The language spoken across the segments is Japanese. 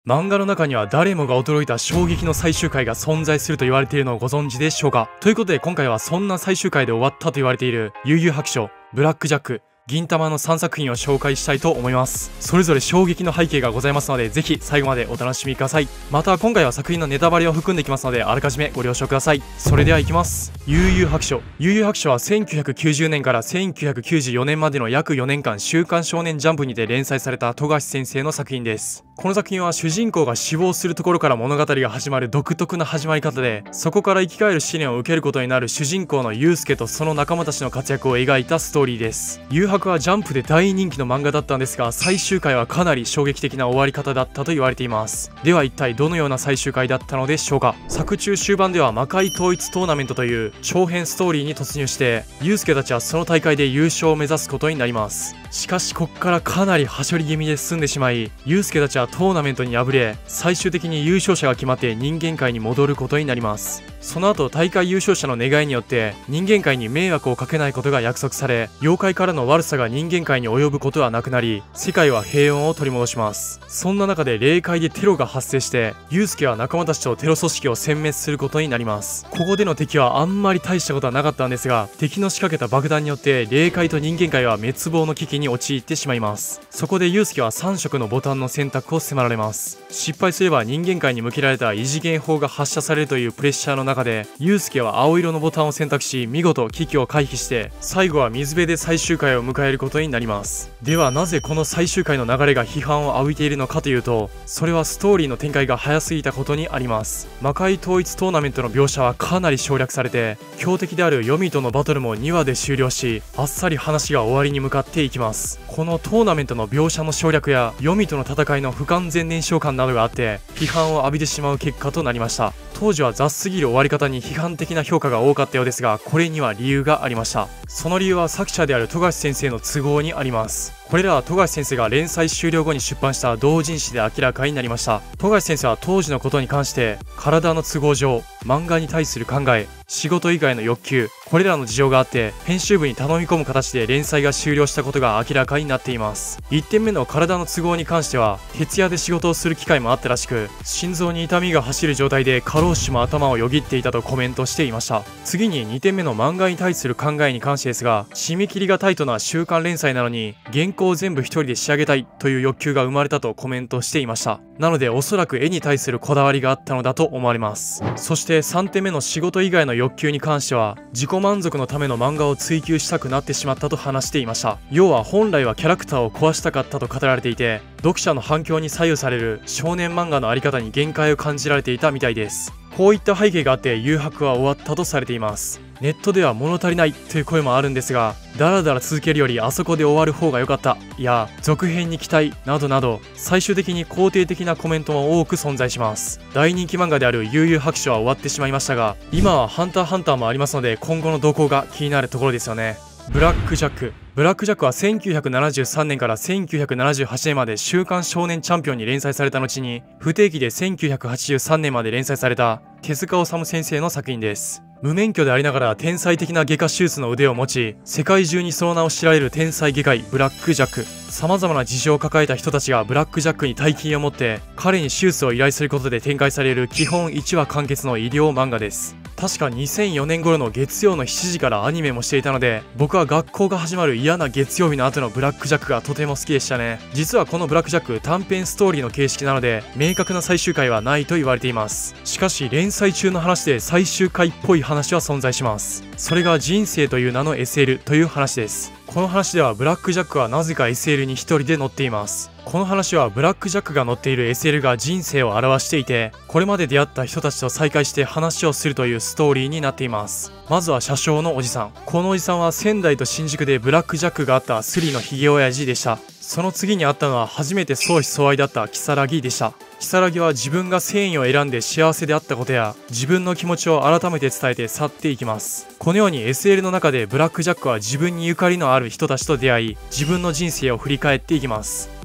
漫画の中には誰もが驚いた衝撃の最終回が存在すると言われているのをご存知でしょうか。ということで今回はそんな最終回で終わったと言われている悠々白書、ブラックジャック、銀魂の3作品を紹介したいと思います。それぞれ衝撃の背景がございますので、ぜひ最後までお楽しみください。また今回は作品のネタバレを含んできますので、あらかじめご了承ください。それではいきます。悠々白書。悠々白書は1990年から1994年までの約4年間、週刊少年ジャンプにて連載された富樫先生の作品です。この作品は主人公が死亡するところから物語が始まる独特な始まり方で、そこから生き返る試練を受けることになる主人公のユウスケとその仲間たちの活躍を描いたストーリーです。悠白はジャンプで大人気の漫画だったんですが、最終回はかなり衝撃的な終わり方だったと言われています。では一体どのような最終回だったのでしょうか。作中終盤では魔界統一トーナメントという長編ストーリーに突入して、ユウスケたちはその大会で優勝を目指すことになります。しかしこっからかなりはしょり気味で進んでしまい、ユウスケたちはトーナメントに敗れ、最終的に優勝者が決まって人間界に戻ることになります。その後大会優勝者の願いによって人間界に迷惑をかけないことが約束され、妖怪からの悪さが人間界に及ぶことはなくなり、世界は平穏を取り戻します。そんな中で霊界でテロが発生して、ユウスケは仲間たちとテロ組織を殲滅することになります。ここでの敵はあんまり大したことはなかったんですが、敵の仕掛けた爆弾によって霊界と人間界は滅亡の危機に陥ってしまいます。そこでユウスケは3色のボタンの選択を迫られます。失敗すれば人間界に向けられた異次元砲が発射されるというプレッシャーの中で、ユウスケは青色のボタンを選択し、見事危機を回避して最後は水辺で最終回を迎えることになります。ではなぜこの最終回の流れが批判を浴びているのかというと、それはストーリーの展開が早すぎたことにあります。魔界統一トーナメントの描写はかなり省略されて、強敵であるヨミとのバトルも2話で終了し、あっさり話が終わりに向かっていきます。このトーナメントの描写の省略やヨミとの戦いの不完全燃焼感などがあって批判を浴びてしまう結果となりました。当時は雑すぎる終わり方に批判的な評価が多かったようですが、これには理由がありました。その理由は作者である富樫先生の都合にあります。これらは富樫先生が連載終了後に出版した同人誌で明らかになりました。富樫先生は当時のことに関して、体の都合上、漫画に対する考え、仕事以外の欲求、これらの事情があって編集部に頼み込む形で連載が終了したことが明らかになっています。1点目の体の都合に関しては、徹夜で仕事をする機会もあったらしく、心臓に痛みが走る状態で過労死も頭をよぎっていたとコメントしていました。次に2点目の漫画に対する考えに関してですが、締め切りがタイトな週刊連載なのに原稿を全部一人で仕上げたいという欲求が生まれたとコメントしていました。なのでおそらく絵に対するこだわりがあったのだと思われます。そして3点目の仕事以外の欲求に関しては、自己満足のための漫画を追求したくなってしまったと話していました。要は本来はキャラクターを壊したかったと語られていて、読者の反響に左右される少年漫画のあり方に限界を感じられていたみたいです。こういった背景があって誘白は終わったとされています。ネットでは物足りないという声もあるんですが、だらだら続けるよりあそこで終わる方が良かった、いや続編に期待などなど、最終的に肯定的なコメントも多く存在します。大人気漫画である悠々白書は終わってしまいましたが、今はハンターハンターもありますので、今後の動向が気になるところですよね。ブラックジャック。ブラックジャックは1973年から1978年まで週刊少年チャンピオンに連載された後に、不定期で1983年まで連載された手塚治虫先生の作品です。無免許でありながら天才的な外科手術の腕を持ち、世界中にその名を知られる天才外科医ブラックジャック。様々な事情を抱えた人たちがブラックジャックに大金を持って彼に手術を依頼することで展開される基本1話完結の医療漫画です。確か2004年頃の月曜の7時からアニメもしていたので、僕は学校が始まる嫌な月曜日の後のブラックジャックがとても好きでしたね。実はこのブラックジャック短編ストーリーの形式なので明確な最終回はないと言われています。しかし連載中の話で最終回っぽい話は存在します。それが人生という名の SL という話です。この話ではブラックジャックはなぜか SL に一人で乗っています。この話はブラックジャックが乗っている SL が人生を表していて、これまで出会った人たちと再会して話をするというストーリーになっています。まずは車掌のおじさん。このおじさんは仙台と新宿でブラックジャックがあったスリのヒゲ親父でした。その次に会ったのは初めて相思相愛だった如月でした。如月は自分が繊維を選んで幸せであったことや自分の気持ちを改めて伝えて去っていきます。このように SL の中でブラックジャックは自分にゆかりのある人たちと出会い、自分の人生を振り返っていきます。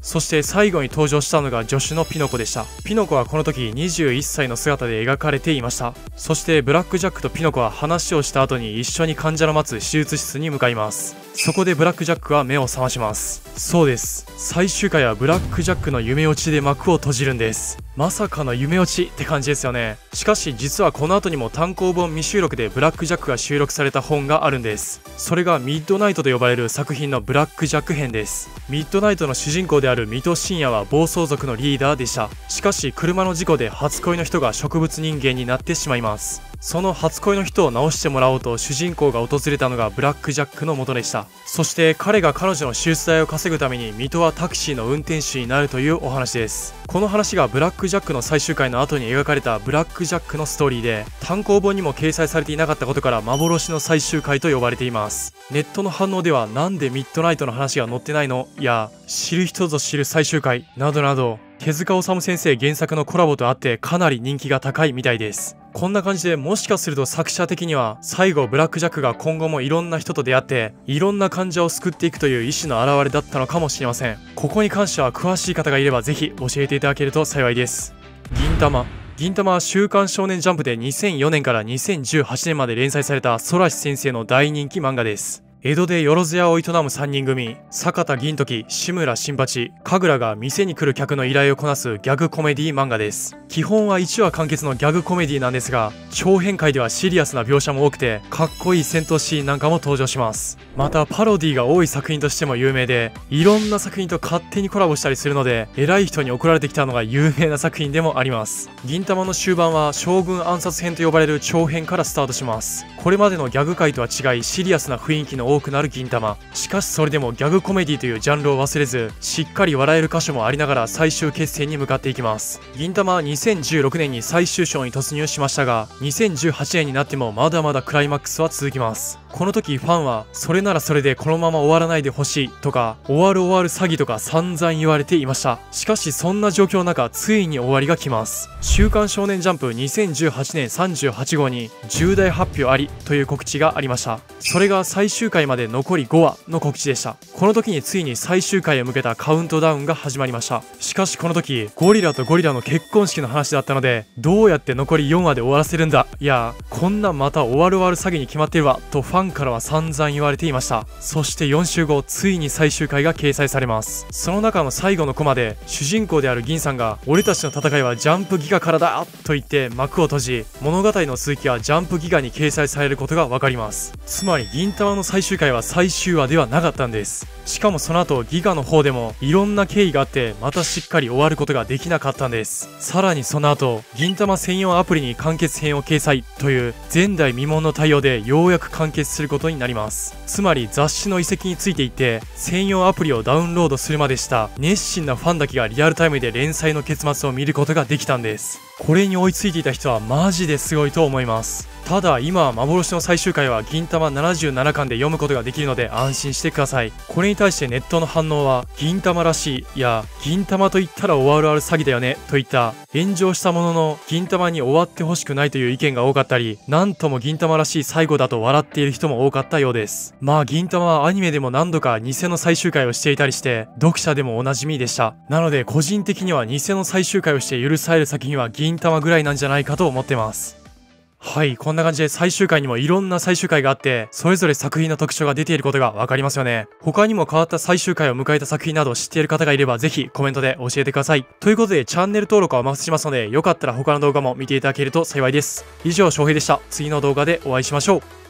そして最後に登場したのが助手のピノコでした。ピノコはこの時21歳の姿で描かれていました。そしてブラックジャックとピノコは話をした後に一緒に患者の待つ手術室に向かいます。そこでブラックジャックは目を覚まします。そうです、最終回はブラックジャックの夢落ちで幕を閉じるんです。まさかの夢落ちって感じですよね。しかし実はこの後にも単行本未収録でブラックジャックが収録された本があるんです。それがミッドナイトと呼ばれる作品のブラックジャック編です。ミッドナイトの主人公である水戸信也は暴走族のリーダーでした。しかし車の事故で初恋の人が植物人間になってしまいます。その初恋の人を治してもらおうと主人公が訪れたのがブラックジャックの元でした。そして彼が彼女の手術代を稼ぐために水戸はタクシーの運転手になるというお話です。この話がブラックジャックの最終回の後に描かれたブラックジャックのストーリーで、単行本にも掲載されていなかったことから幻の最終回と呼ばれています。ネットの反応ではなんでミッドナイトの話が載ってないのや知る人ぞ知る最終回などなど、手塚治虫先生原作のコラボとあってかなり人気が高いみたいです。こんな感じでもしかすると作者的には最後ブラックジャックが今後もいろんな人と出会っていろんな患者を救っていくという意志の表れだったのかもしれません。ここに関しては詳しい方がいればぜひ教えていただけると幸いです。銀玉は週刊少年ジャンプで2004年から2018年まで連載されたソラシ先生の大人気漫画です。江戸でよろず屋を営む3人組、坂田銀時、志村新八、神楽が店に来る客の依頼をこなすギャグコメディ漫画です。基本は1話完結のギャグコメディなんですが、長編回ではシリアスな描写も多くて、かっこいい戦闘シーンなんかも登場します。またパロディが多い作品としても有名で、いろんな作品と勝手にコラボしたりするので、偉い人に送られてきたのが有名な作品でもあります。銀玉の終盤は将軍暗殺編と呼ばれる長編からスタートします。これまでのギャグ回とは違いシリアスな雰囲気の多くなる銀玉。しかしそれでもギャグコメディというジャンルを忘れず、しっかり笑える箇所もありながら最終決戦に向かっていきます。銀玉は2016年に最終章に突入しましたが、2018年になってもまだまだクライマックスは続きます。この時ファンはそれならそれでこのまま終わらないでほしいとか、終わる詐欺とか散々言われていました。しかしそんな状況の中、ついに終わりが来ます。週刊少年ジャンプ2018年38号に重大発表ありという告知がありました。それが最終回まで残り5話の告知でした。この時についに最終回へ向けたカウントダウンが始まりました。しかしこの時ゴリラとゴリラの結婚式の話だったので、どうやって残り4話で終わらせるんだ、いやこんなんまた終わる詐欺に決まってるわとファンからは散々言われていました。そして4週後、ついに最終回が掲載されます。その中の最後のコマで主人公である銀さんが俺たちの戦いはジャンプギガからだと言って幕を閉じ、物語の続きはジャンプギガに掲載されることが分かります。つまり銀玉の最終回は最終話ではなかったんです。しかもその後ギガの方でもいろんな経緯があってまたしっかり終わることができなかったんです。さらにその後銀玉専用アプリに完結編を掲載という前代未聞の対応でようやく完結することになります。つまり雑誌の移籍についていって専用アプリをダウンロードするまでした熱心なファンだけがリアルタイムで連載の結末を見ることができたんです。これに追いついていた人はマジですごいと思います。ただ今は幻の最終回は銀玉77巻で読むことができるので安心してください。これに対してネットの反応は銀玉らしいや銀玉と言ったら終わる詐欺だよねといった炎上したものの銀玉に終わってほしくないという意見が多かったり、なんとも銀玉らしい最後だと笑っている人も多かったようです。まあ銀玉はアニメでも何度か偽の最終回をしていたりして読者でもおなじみでした。なので個人的には偽の最終回をして許される作品は銀玉ぐらいなんじゃないかと思ってます。はい、こんな感じで最終回にもいろんな最終回があってそれぞれ作品の特徴が出ていることが分かりますよね。他にも変わった最終回を迎えた作品など知っている方がいればぜひコメントで教えてください。ということでチャンネル登録はお待ちしますのでよかったら他の動画も見ていただけると幸いです。以上翔平でした。次の動画でお会いしましょう。